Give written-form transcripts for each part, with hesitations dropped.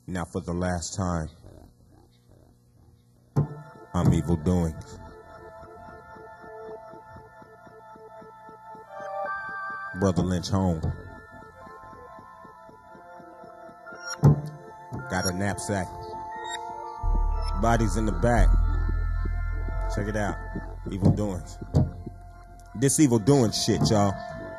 Now for the last time, I'm Evil DOINZ. Brother Lynch home. Got a knapsack. Bodies in the back. Check it out. Evil DOINZ. This Evil DOINZ shit, y'all.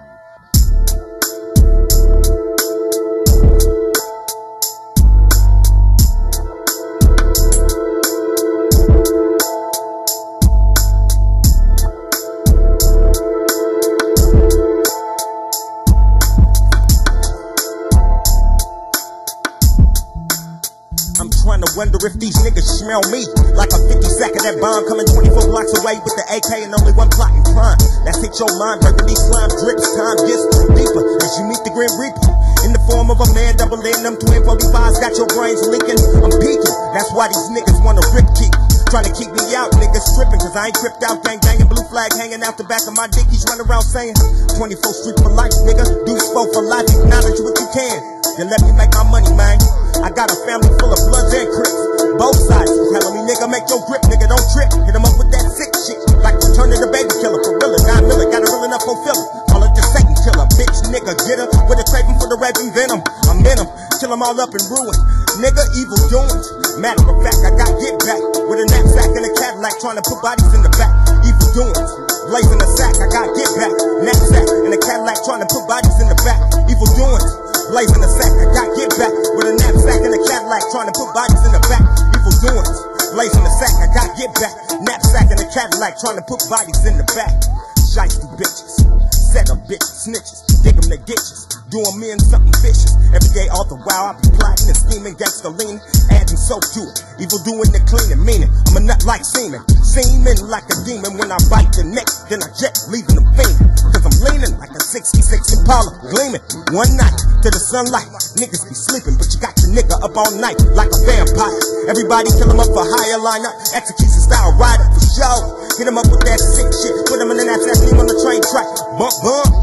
I'm trying to wonder if these niggas smell me like a 50 sack of that bomb coming 24 blocks away with the AK and only one plotting crime. That's hit your mind, breaking these slime drips. Time gets deeper as you meet the Grim Reaper in the form of a man double in them twin 45s. Got your brains leaking. I'm peeking. That's why these niggas wanna rip keep. Trying to keep me out, niggas stripping, cause I ain't tripped out, gang banging, blue flag hanging out the back of my dick. He's running around saying 24th Street for life, nigga. Do spoke for life, acknowledge what you can. Then let me make my money, man. I got a family full of bloods and crips. Both sides telling me, nigga, make your grip, nigga, don't trip. Hit him up with that sick shit, like Return of the Baby Killer. For real, 9 miller, got a real enough fulfiller. Call it the second killer, bitch, nigga, get her. With a craving for the raving venom. I'm in him, kill them all up and ruin. Nigga, Evil DOINZ. Matter of fact, I got get back with a knapsack and a Cadillac, trying to put bodies in the back. Evil DOINZ. Blazing a sack, I got get back. Knapsack and a Cadillac, trying to put bodies in the back. Evil DOINZ. Blazing a sack, I got get back with a knapsack and a Cadillac, trying to put bodies in the back. Evil DOINZ. Blazing a sack, I got get back. Knapsack and a Cadillac, trying to put bodies in the back. Shiesty bitches, set up bitches, snitches, dig them the ditches, doing men something vicious. Every day off the wow, I be plotting and scheming, gangsta leaning, adding soap to it. Evil doing the cleaning, meaning I'm a nut like semen, seeming like a demon. When I bite the neck, then I jet, leaving them fiending. Cause I'm leaning like a 66 Impala, gleaming. One night to the sunlight, niggas be sleeping, but you got your nigga up all night like a vampire. Everybody kill him up for higher lineup, execution style rider for show. Hit him up with that sick shit, put him in the knapsack, leave him on the train track. Bump, bump.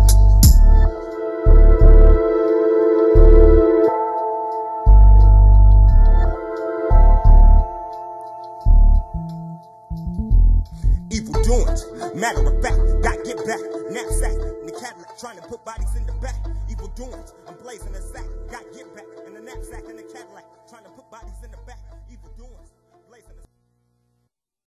Evil DOINZ. Matter of fact, got get back. Knapsack and the Cadillac, trying to put bodies in the back. Evil DOINZ. I'm blazing a sack, got get back. And the knapsack and the Cadillac, trying to put bodies in the back.